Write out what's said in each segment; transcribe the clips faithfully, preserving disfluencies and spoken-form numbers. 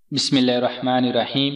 بسم اللہ الرحمن الرحیم۔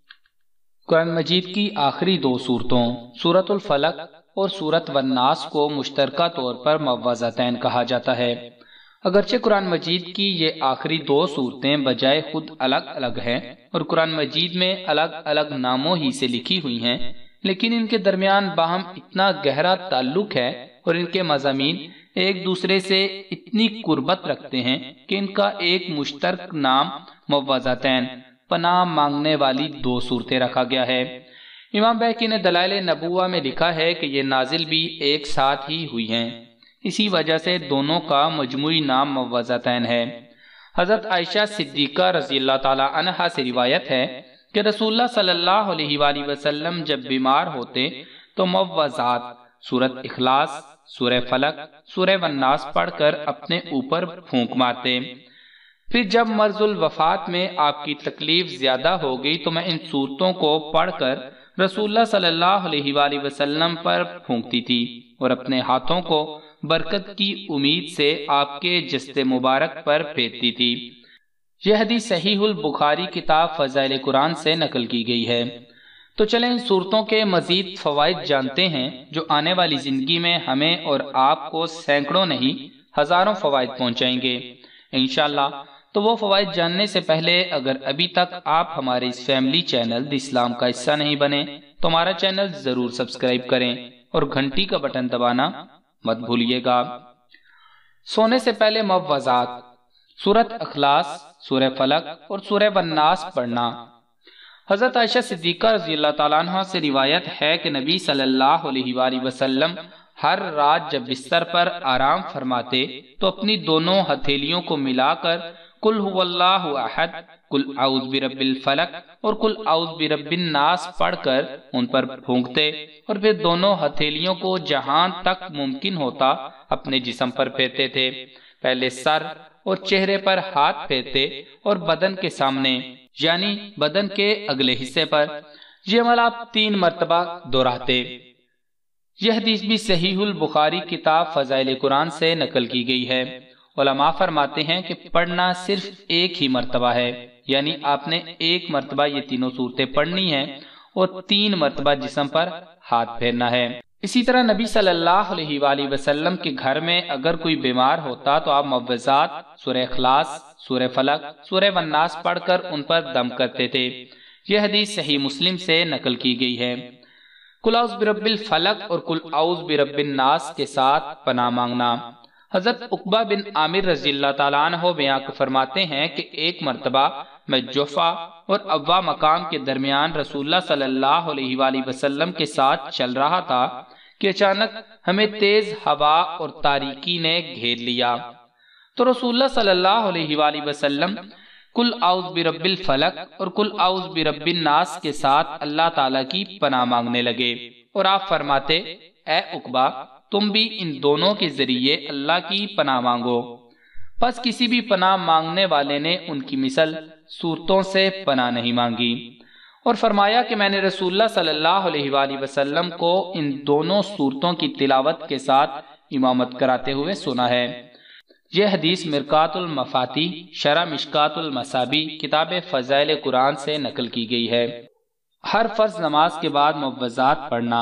قرآن مجید کی آخری دو صورتوں سورۃ الفلق اور سورۃ والناس کو مشترکہ طور پر موعظتین کہا جاتا ہے۔ اگرچہ قرآن مجید کی یہ آخری دو صورتیں بجائے خود الگ الگ ہیں اور قرآن مجید میں الگ الگ ناموں ہی سے لکھی ہوئی ہیں، لیکن ان کے درمیان باہم اتنا گہرا تعلق ہے اور ان کے مضامین ایک دوسرے سے اتنی قربت رکھتے ہیں کہ ان کا ایک مشترک نام موعظتین پناہ مانگنے والی دو صورتیں رکھا گیا ہے۔ امام بہقی نے دلائل نبوہ میں لکھا ہے کہ یہ نازل بھی ایک ساتھ ہی ہوئی ہیں، اسی وجہ سے دونوں کا مجموعی نام موعظتین ہے۔ حضرت عائشہ صدیقہ رضی اللہ تعالی عنہا سے روایت ہے کہ رسول اللہ صلی اللہ علیہ وآلہ وسلم جب بیمار ہوتے تو موعظات سورۃ اخلاص، سورہ فلق، سورہ والناس پڑھ کر اپنے اوپر پھونک مارتے۔ پھر جب مرض الوفات میں آپ کی تکلیف زیادہ ہو گئی تو میں ان صورتوں کو پڑھ کر رسول اللہ صلی اللہ علیہ وآلہ وسلم پر پھونکتی تھی اور اپنے ہاتھوں کو برکت کی امید سے آپ کے جسد مبارک پر پھیرتی تھی۔ یہ حدیث صحیح البخاری کتاب فضائل قرآن سے نقل کی گئی ہے۔ تو چلیں ان صورتوں کے مزید فوائد جانتے ہیں جو آنے والی زندگی میں ہمیں اور آپ کو سینکڑوں نہیں ہزاروں فوائد پہنچائیں گے انشاءاللہ۔ تو وہ فوائد جاننے سے پہلے اگر ابھی تک آپ ہمارے اس فیملی چینل دی اسلام کا حصہ نہیں بنے تو ہمارا چینل ضرور سبسکرائب کریں اور گھنٹی کا بٹن دبانا مت بھولیے گا۔ سونے سے پہلے موعظات سورۃ اخلاص، سورہ فلق اور سورہ والناس پڑھنا۔ حضرت عائشہ صدیقہ رضی اللہ تعالیٰ عنہ سے روایت ہے کہ نبی صلی اللہ علیہ وآلہ وسلم ہر رات جب بستر پر آرام فرماتے تو اپنی دونوں ہتھیلیوں کو ملا کر قل هو اللہ احد، قل اعوذ برب الفلق اور قل اعوذ برب الناس پڑھ کر ان پر پھونکتے اور پھر دونوں ہتھیلیوں کو جہاں تک ممکن ہوتا اپنے جسم پر پھیرتے تھے۔ پہلے سر اور چہرے پر ہاتھ پھیرتے اور بدن کے سامنے یعنی بدن کے اگلے حصے پر۔ یہ عمل آپ تین مرتبہ دہراتے۔ یہ حدیث بھی صحیح البخاری کتاب فضائل قرآن سے نقل کی گئی ہے۔ علماء فرماتے ہیں کہ پڑھنا صرف ایک ہی مرتبہ ہے، یعنی آپ نے ایک مرتبہ یہ تینوں صورتیں پڑھنی ہیں اور تین مرتبہ جسم پر ہاتھ پھیرنا ہے۔ اسی طرح نبی صلی اللہ علیہ وآلہ وسلم کے گھر میں اگر کوئی بیمار ہوتا تو آپ موعظات سورہ اخلاص، سورہ فلق، سورہ والناس پڑھ کر ان پر دم کرتے تھے۔ یہ حدیث صحیح مسلم سے نقل کی گئی ہے۔ قل اعوذ برب الفلق اور قل اعوذ برب الناس کے ساتھ پناہ مانگنا۔ حضرت عقبہ بن عامر رضی اللہ تعالیٰ عنہ بیان فرماتے ہیں کہ ایک مرتبہ میں جوفا اور ابوا مقام کے درمیان رسول اللہ صلی اللہ علیہ وآلہ وسلم کے ساتھ چل رہا تھا کہ اچانک ہمیں تیز ہوا اور تاریکی نے گھیر لیا تو رسول اللہ صلی اللہ علیہ وآلہ وسلم قل اعوذ برب الفلق اور قل اعوذ برب الناس کے ساتھ اللہ تعالیٰ کی پناہ مانگنے لگے اور آپ فرماتے اے عقبہ تم بھی ان دونوں کے ذریعے اللہ کی پناہ مانگو۔ پس کسی بھی پناہ مانگنے والے نے ان کی مثل صورتوں سے پناہ نہیں مانگی اور فرمایا کہ میں نے رسول اللہ صلی اللہ علیہ وآلہ وسلم کو ان دونوں صورتوں کی تلاوت کے ساتھ امامت کراتے ہوئے سنا ہے۔ یہ حدیث مرقات المفاتیح شرح مشکات المصابیح کتاب فضائل قرآن سے نقل کی گئی ہے۔ ہر فرض نماز کے بعد موعظات پڑھنا۔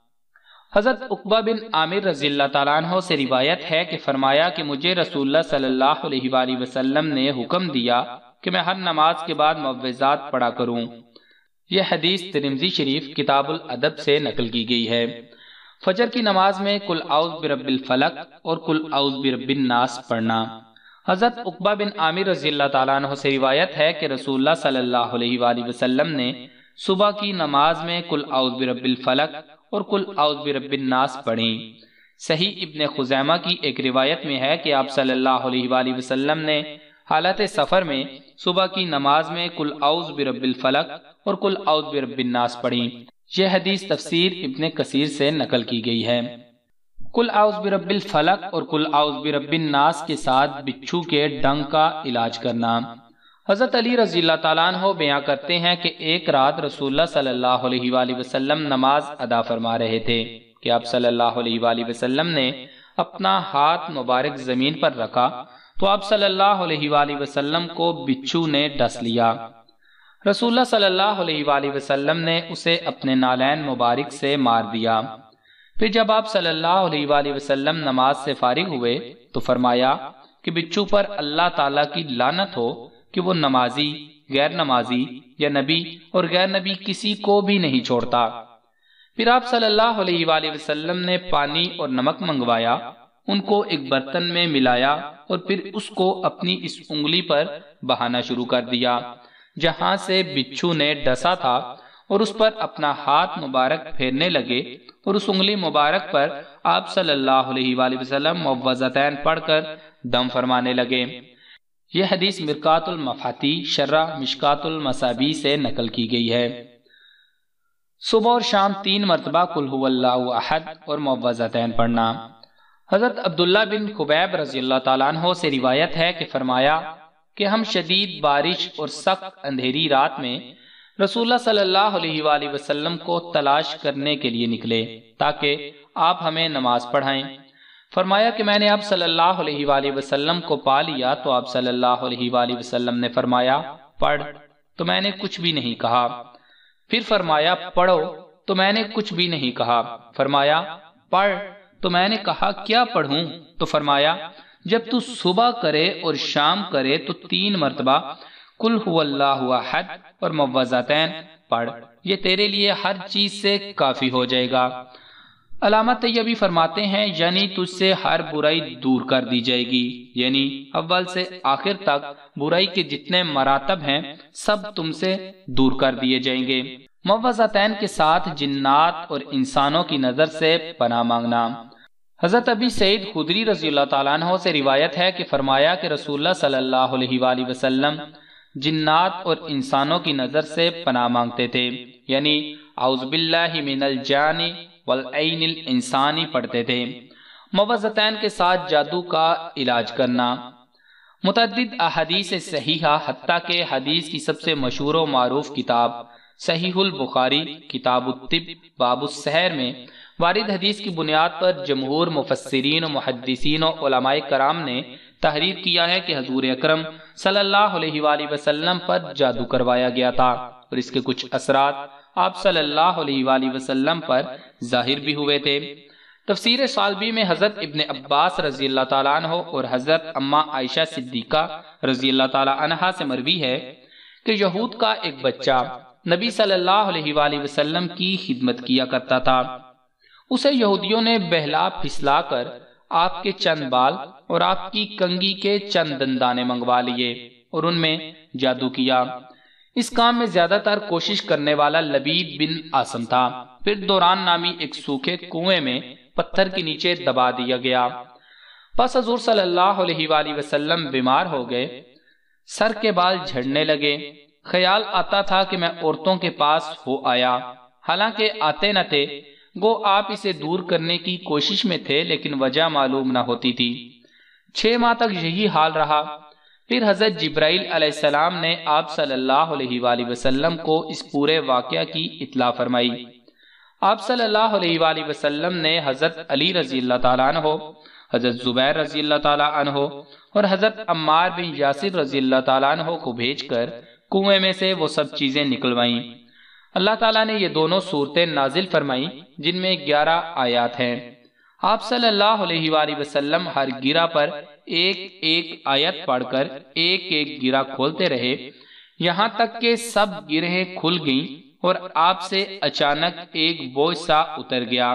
حضرت عقبہ بن عامر رضی اللہ تعالیٰ عنہ سے روایت ہے کہ فرمایا کہ مجھے رسول اللہ صلی اللہ علیہ وآلہ وسلم نے حکم دیا کہ میں ہر نماز کے بعد موعظات پڑھا کروں۔ یہ حدیث ترمذی شریف کتاب الادب سے نقل کی گئی ہے۔ فجر کی نماز میں قل اعوذ برب الفلق اور قل اعوذ برب الناس پڑھنا۔ حضرت عقبہ بن عامر رضی اللہ تعالیٰ عنہ سے روایت ہے کہ رسول اللہ صلی اللہ علیہ وآلہ وسلم نے صبح کی نماز میں قل اعوذ برب الفلق اور قل اعوذ برب الناس پڑھیں۔ صحیح ابن خزیمہ کی ایک روایت میں ہے کہ آپ صلی اللہ علیہ وآلہ وسلم نے حالت سفر میں صبح کی نماز میں قل اعوذ برب الفلق اور قل اعوذ برب الناس پڑھیں۔ یہ حدیث تفسیر ابن کثیر سے نقل کی گئی ہے۔ قل اعوذ برب الفلق اور قل اعوذ برب الناس کے ساتھ بچھو کے ڈنگ کا علاج کرنا۔ حضرت علی رضی اللہ تعالیٰ عنہ بیان کرتے ہیں کہ ایک رات رسول اللہ صلی اللہ علیہ وآلہ وسلم نماز ادا فرما رہے تھے کہ آپ صلی اللہ علیہ وآلہ وسلم نے اپنا ہاتھ مبارک زمین پر رکھا تو آپ صلی اللہ علیہ وآلہ وسلم کو بچھو نے ڈس لیا۔ رسول اللہ صلی اللہ علیہ وآلہ وسلم نے اسے اپنے نالین مبارک سے مار دیا۔ پھر جب آپ صلی اللہ علیہ وآلہ وسلم نماز سے فارغ ہوئے تو فرمایا کہ بچھو پر اللہ تعالیٰ کی لعنت ہو کہ وہ نمازی، غیر نمازی یا نبی اور غیر نبی کسی کو بھی نہیں چھوڑتا۔ پھر آپ صلی اللہ علیہ وآلہ وسلم نے پانی اور نمک منگوایا، ان کو ایک برتن میں ملایا اور پھر اس کو اپنی اس انگلی پر بہانا شروع کر دیا جہاں سے بچھو نے ڈسا تھا، اور اس پر اپنا ہاتھ مبارک پھیرنے لگے اور اس انگلی مبارک پر آپ صلی اللہ علیہ وآلہ وسلم معوذتین پڑھ کر دم فرمانے لگے۔ یہ حدیث مرقات المفاتی شرح مشکات المصابیح سے نقل کی گئی ہے۔ صبح اور شام تین مرتبہ قل هو اللہ احد اور معوذتین پڑھنا۔ حضرت عبداللہ بن خبیب رضی اللہ تعالیٰ عنہ سے روایت ہے کہ فرمایا کہ ہم شدید بارش اور سخت اندھیری رات میں رسول اللہ صلی اللہ علیہ وآلہ وسلم کو تلاش کرنے کے لیے نکلے تاکہ آپ ہمیں نماز پڑھائیں۔ فرمایا کہ میں نے آپ صلی اللہ علیہ وآلہ وسلم کو پا لیا تو آپ صلی اللہ علیہ وآلہ وسلم نے فرمایا پڑھ، تو میں نے کچھ بھی نہیں کہا۔ پھر فرمایا پڑھو، تو میں نے کچھ بھی نہیں کہا۔ فرمایا پڑھ، تو میں نے کہا کیا پڑھوں؟ تو فرمایا جب تو صبح کرے اور شام کرے تو تین مرتبہ قل هو اللہ احد اور معوذتین پڑھ، یہ تیرے لیے ہر چیز سے کافی ہو جائے گا۔ علامہ طیبی فرماتے ہیں یعنی تجھ سے ہر برائی دور کر دی جائے گی، یعنی اول سے آخر تک برائی کے جتنے مراتب ہیں سب تم سے دور کر دیے جائیں گے۔ معوذتین کے ساتھ جنات اور انسانوں کی نظر سے پناہ مانگنا۔ حضرت ابی سعید خدری رضی اللہ تعالیٰ عنہ سے روایت ہے کہ فرمایا کہ رسول اللہ صلی اللہ علیہ وآلہ وسلم جنات اور انسانوں کی نظر سے پناہ مانگتے تھے، یعنی اعوذ باللہ من الجان والعین الانسانی پڑھتے تھے۔ معوذتین کے ساتھ جادو کا علاج کرنا۔ متعدد احادیث صحیحہ حتیٰ کہ حدیث کی سب سے مشہور و معروف کتاب صحیح البخاری کتاب الطب باب السحر میں وارد حدیث کی بنیاد پر جمہور مفسرین و محدثین و علماء کرام نے تحریر کیا ہے کہ حضور اکرم صلی اللہ علیہ وآلہ وسلم پر جادو کروایا گیا تھا اور اس کے کچھ اثرات آپ صلی اللہ علیہ وآلہ وسلم پر ظاہر بھی ہوئے تھے۔ تفسیر سالبی میں حضرت ابن عباس رضی اللہ تعالیٰ عنہ اور حضرت اماں عائشہ صدیقہ رضی اللہ تعالیٰ عنہا سے مروی ہے کہ یہود کا ایک بچہ نبی صلی اللہ علیہ وآلہ وسلم کی خدمت کیا کرتا تھا۔ اسے یہودیوں نے بہلا پھسلا کر آپ کے چند بال اور آپ کی کنگھی کے چند دندانے منگوا لیے اور ان میں جادو کیا۔ اس کام میں زیادہ تر کوشش کرنے والا لبید بن عاصم تھا۔ پھر دوران نامی ایک سوکھے کنویں میں پتھر کے نیچے دبا دیا گیا۔ پس حضور صلی اللہ علیہ وآلہ وسلم بیمار ہو گئے، سر کے بال جھڑنے لگے۔ خیال آتا تھا کہ میں عورتوں کے پاس ہو آیا، حالانکہ آتے نہ تھے، گو آپ اسے دور کرنے کی کوشش میں تھے لیکن وجہ معلوم نہ ہوتی تھی۔ چھ ماہ تک یہی حال رہا۔ پھر حضرت جبرائیل علیہ السلام نے آپ صلی اللہ علیہ وآلہ وسلم کو اس پورے واقعہ کی اطلاع فرمائی۔ آپ صلی اللہ علیہ وآلہ وسلم نے حضرت علی رضی اللہ تعالیٰ عنہ، حضرت زبیر رضی اللہ تعالیٰ عنہ اور حضرت عمار بن یاسر رضی اللہ تعالیٰ عنہ کو بھیج کر کنویں میں سے وہ سب چیزیں نکلوائیں۔ اللہ تعالیٰ نے یہ دونوں صورتیں نازل فرمائیں جن میں گیارہ آیات ہیں۔ آپ صلی اللہ علیہ وآلہ وسلم ہر گرہ پر ایک ایک آیت پڑھ کر ایک ایک گرہ کھولتے رہے، یہاں تک کہ سب گرہیں کھل گئیں اور آپ سے اچانک ایک بوجھ سا اتر گیا۔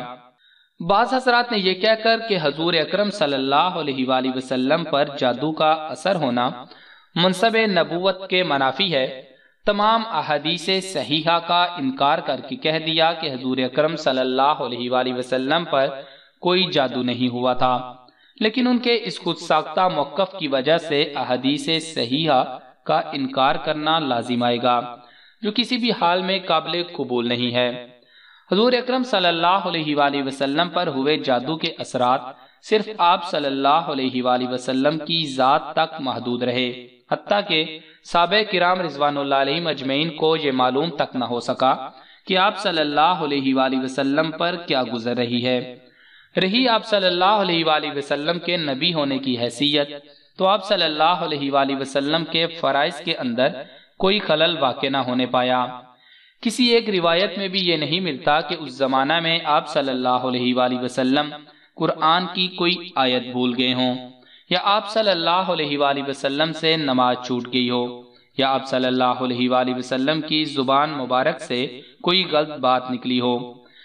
بعض حضرات نے یہ کہہ کر کہ حضور اکرم صلی اللہ علیہ وآلہ وسلم پر جادو کا اثر ہونا منصب نبوت کے منافی ہے، تمام احادیث صحیحہ کا انکار کر کے کہہ دیا کہ حضور اکرم صلی اللہ علیہ وآلہ وسلم پر کوئی جادو نہیں ہوا تھا، لیکن ان کے اس خود ساختہ موقف کی وجہ سے احادیث صحیحہ کا انکار کرنا لازم آئے گا، جو کسی بھی حال میں قابل قبول نہیں ہے۔ حضور اکرم صلی اللہ علیہ وآلہ وسلم پر ہوئے جادو کے اثرات صرف آپ صلی اللہ علیہ وآلہ وسلم کی ذات تک محدود رہے، حتیٰ کہ صحابہ کرام رضوان اللہ علیہم اجمعین کو یہ معلوم تک نہ ہو سکا کہ آپ صلی اللہ علیہ وآلہ وسلم پر کیا گزر رہی ہے۔ رہی آپ صلی اللہ علیہ وآلہ وسلم کے نبی ہونے کی حیثیت، تو آپ صلی اللہ علیہ وآلہ وسلم کے فرائض کے اندر کوئی خلل واقع نہ ہونے پایا۔ کسی ایک روایت میں بھی یہ نہیں ملتا کہ اس زمانہ میں آپ صلی اللہ علیہ وآلہ وسلم قرآن کی کوئی آیت بھول گئے ہوں، یا آپ صلی اللہ علیہ وآلہ وسلم سے نماز چھوٹ گئی ہو، یا آپ صلی اللہ علیہ وآلہ وسلم کی زبان مبارک سے کوئی غلط بات نکلی ہو۔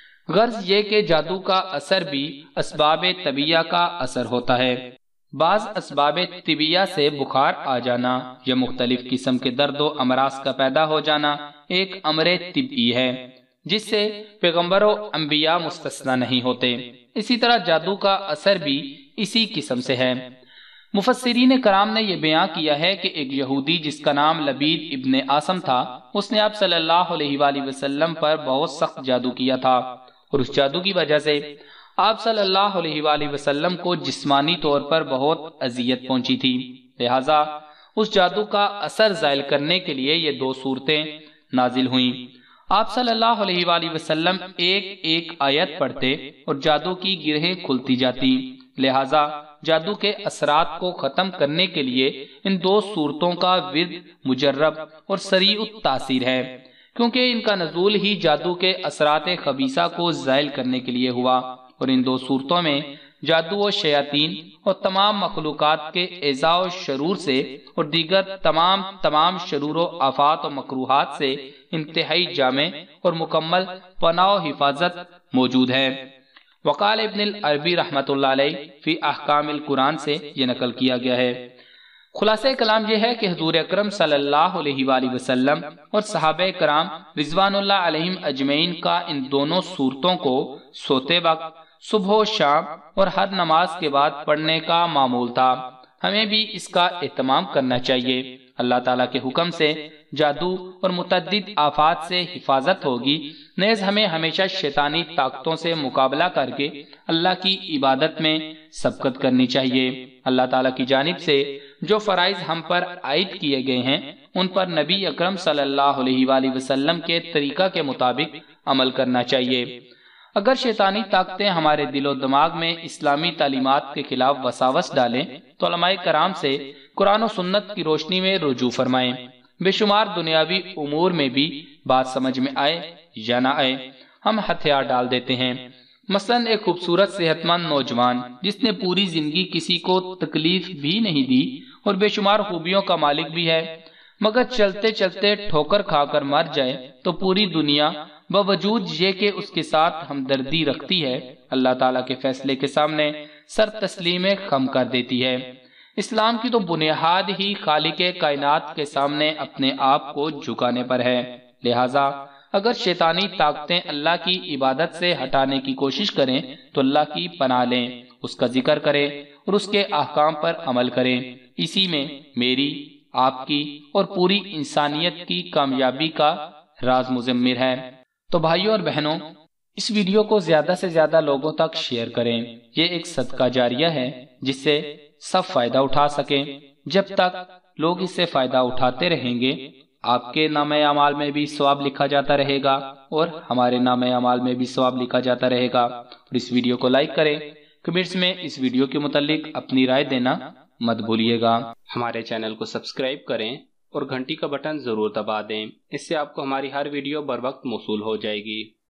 غرض یہ کہ جادو کا اثر بھی اسباب طبیعہ کا اثر ہوتا ہے۔ بعض اسباب طبیعہ سے بخار آ جانا یا مختلف قسم کے درد و امراض کا پیدا ہو جانا ایک امر طبی ہے، جس سے پیغمبر و انبیاء مستثنی نہیں ہوتے۔ اسی طرح جادو کا اثر بھی اسی قسم سے ہے۔ مفسرین کرام نے یہ بیان کیا ہے کہ ایک یہودی جس کا نام لبید ابن عاصم تھا، اس نے آپ صلی اللہ علیہ وآلہ وسلم پر بہت سخت جادو کیا تھا، اور اس جادو کی وجہ سے آپ صلی اللہ علیہ وآلہ وسلم کو جسمانی طور پر بہت اذیت پہنچی تھی۔ لہٰذا اس جادو کا اثر زائل کرنے کے لیے یہ دو صورتیں نازل ہوئیں۔ آپ صلی اللہ علیہ وآلہ وسلم ایک ایک آیت پڑھتے اور جادو کی گرہیں کھلتی جاتی۔ لہٰذا جادو کے اثرات کو ختم کرنے کے لیے ان دو صورتوں کا ورد مجرب اور سریع التاثیر ہے، کیونکہ ان کا نزول ہی جادو کے اثرات خبیثہ کو زائل کرنے کے لیے ہوا، اور ان دو صورتوں میں جادو و شیاطین اور تمام مخلوقات کے ایذاء و شرور سے اور دیگر تمام تمام شرور و آفات و مکروہات سے انتہائی جامع اور مکمل پناہ و حفاظت موجود ہے۔ وقال ابن العربی رحمۃ اللہ علیہ فی احکام القرآن سے یہ نقل کیا گیا ہے۔ خلاصہ کلام یہ ہے کہ حضور اکرم صلی اللہ علیہ وآلہ وسلم اور صحابہ کرام رضوان اللہ علیہم اجمعین کا ان دونوں صورتوں کو سوتے وقت، صبح و شام اور ہر نماز کے بعد پڑھنے کا معمول تھا۔ ہمیں بھی اس کا اہتمام کرنا چاہیے۔ اللہ تعالیٰ کے حکم سے جادو اور متعدد آفات سے حفاظت ہوگی، نیز ہمیں ہمیشہ شیطانی طاقتوں سے مقابلہ کر کے اللہ کی عبادت میں سبقت کرنی چاہیے۔ اللہ تعالیٰ کی جانب سے جو فرائض ہم پر عائد کیے گئے ہیں، ان پر نبی اکرم صلی اللہ علیہ وآلہ وسلم کے طریقہ کے مطابق عمل کرنا چاہیے۔ اگر شیطانی طاقتیں ہمارے دل و دماغ میں اسلامی تعلیمات کے خلاف وساوس ڈالیں تو علماء کرام سے قرآن و سنت کی روشنی میں رجوع فرمائیں۔ بے شمار دنیاوی امور میں بھی بات سمجھ میں آئے یا نہ آئے، ہم ہتھیار ڈال دیتے ہیں۔ مثلا ایک خوبصورت صحت مند نوجوان جس نے پوری زندگی کسی کو تکلیف بھی نہیں دی اور بے شمار خوبیوں کا مالک بھی ہے، مگر چلتے چلتے ٹھوکر کھا کر مر جائے تو پوری دنیا باوجود یہ کہ اس کے ساتھ ہمدردی رکھتی ہے، اللہ تعالیٰ کے فیصلے کے سامنے سر تسلیم خم کر دیتی ہے۔ اسلام کی تو بنیاد ہی خالق کائنات کے سامنے اپنے آپ کو جھکانے پر ہے۔ لہٰذا اگر شیطانی طاقتیں اللہ کی عبادت سے ہٹانے کی کوشش کریں تو اللہ کی پناہ لیں، اس کا ذکر کریں اور اس کے احکام پر عمل کریں۔ اسی میں میری، آپ کی اور پوری انسانیت کی کامیابی کا راز مضمر ہے۔ تو بھائیوں اور بہنوں، اس ویڈیو کو زیادہ سے زیادہ لوگوں تک شیئر کریں۔ یہ ایک صدقہ جاریہ ہے جس سے سب فائدہ اٹھا سکیں۔ جب تک لوگ اس سے فائدہ اٹھاتے رہیں گے، آپ کے نام اعمال میں بھی ثواب لکھا جاتا رہے گا اور ہمارے نام اعمال میں بھی ثواب لکھا جاتا رہے گا۔ اور اس ویڈیو کو لائک کریں، کمنٹس میں اس ویڈیو کے متعلق اپنی رائے دینا مت بھولیے گا۔ ہمارے چینل کو سبسکرائب کریں اور گھنٹی کا بٹن ضرور دبا دیں، اس سے آپ کو ہماری ہر ویڈیو بر وقت موصول ہو جائے گی۔